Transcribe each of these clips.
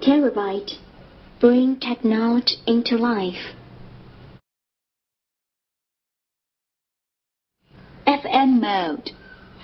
Terabyte, bring technology into life. FM mode.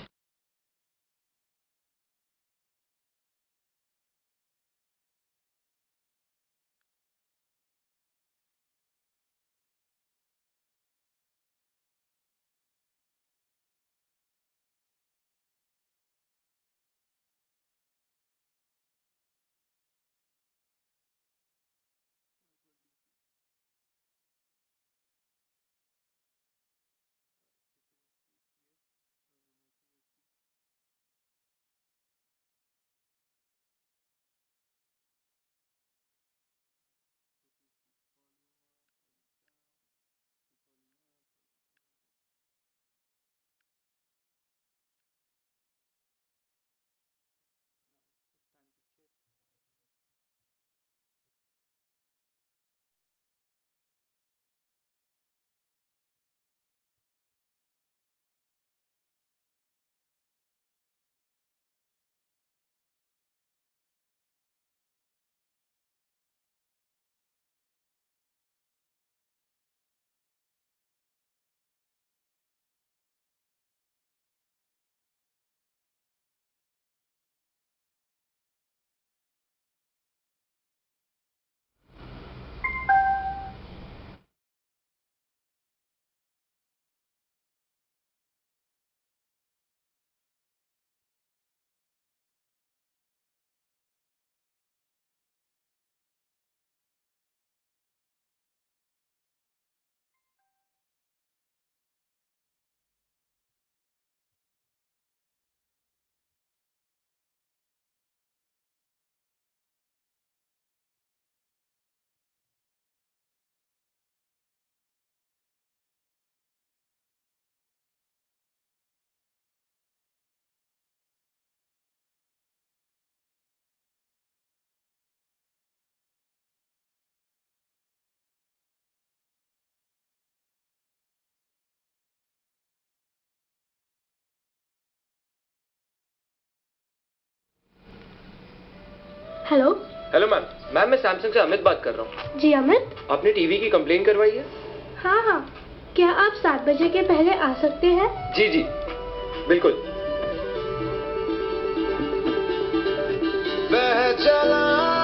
Hello. Hello ma'am. Ma'am मैं Samsung से अमित बात कर रहा हूँ। जी अमित। आपने टीवी की कंप्लेन करवाई है? हाँ हाँ, क्या आप 7 बजे के पहले आ सकते हैं? जी जी बिल्कुल। बह चला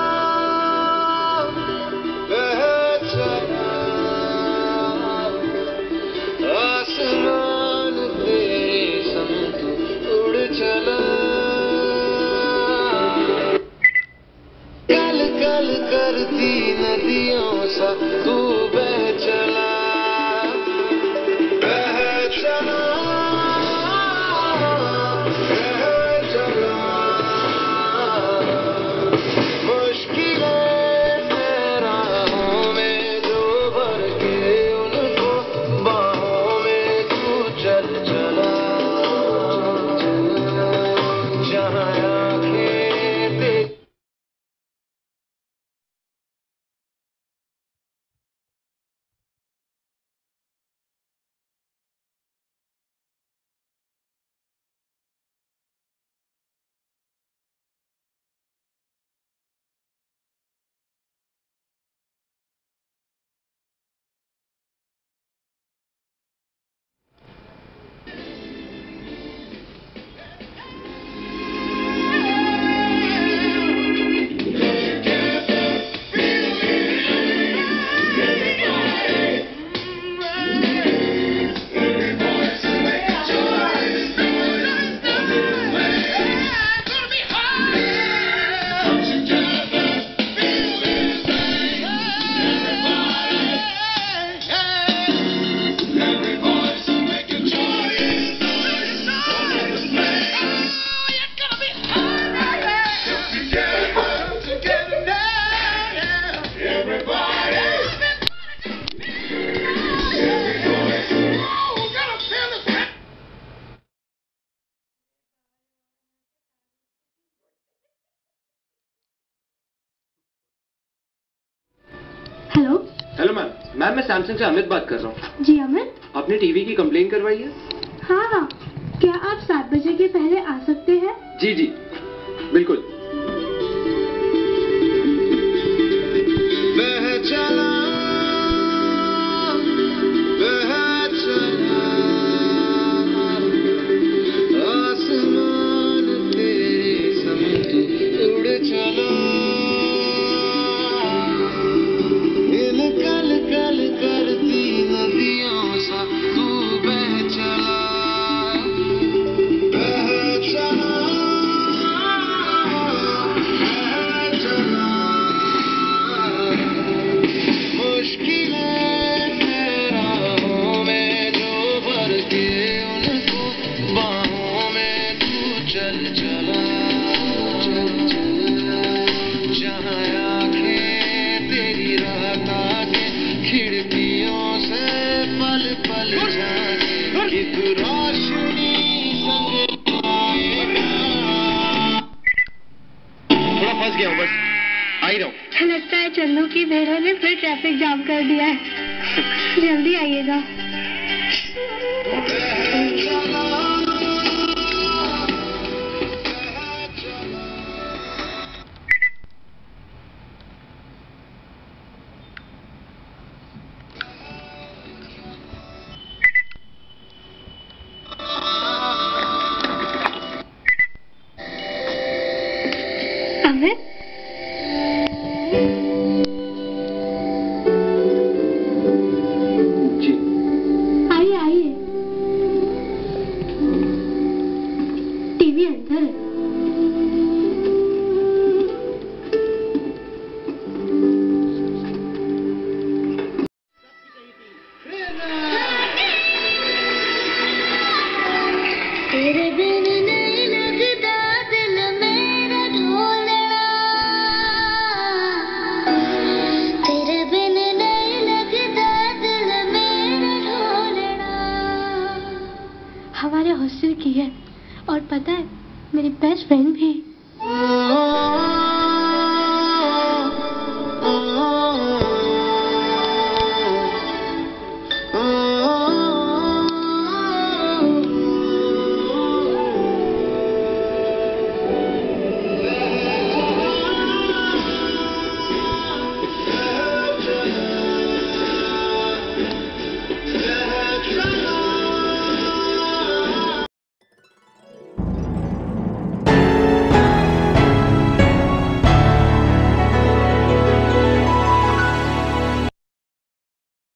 आसमान तेरे संग उड़ चला, कल कल करती नदियों सा तू बह चला, बह चला, बह चला। मुश्किलें राहों में जो भर के उनको बाहों में तू चल चला, जहाँ आँखें देख। हेलो। Hello ma'am. मैम मैं सैमसंग से अमित बात कर रहा हूँ। जी अमित। आपने टीवी की कंप्लेन करवाई है? हाँ हाँ, क्या आप 7 बजे के पहले आ सकते हैं? जी जी बिल्कुल। ही हूँ, बस आ ही रहा हूँ। लगता है चन्नू की भेड़ों ने फिर ट्रैफिक जाम कर दिया है। जल्दी आइएगा। अमित, जी आइए आइए। टीवी अंदर है। तेरे बिन नहीं लगता दिल मेरा ढोलना, तेरे बिन नहीं लगता दिल मेरा ढोलना। हमारे हॉस्टल की है और पता है मेरी बेस्ट फ्रेंड भी।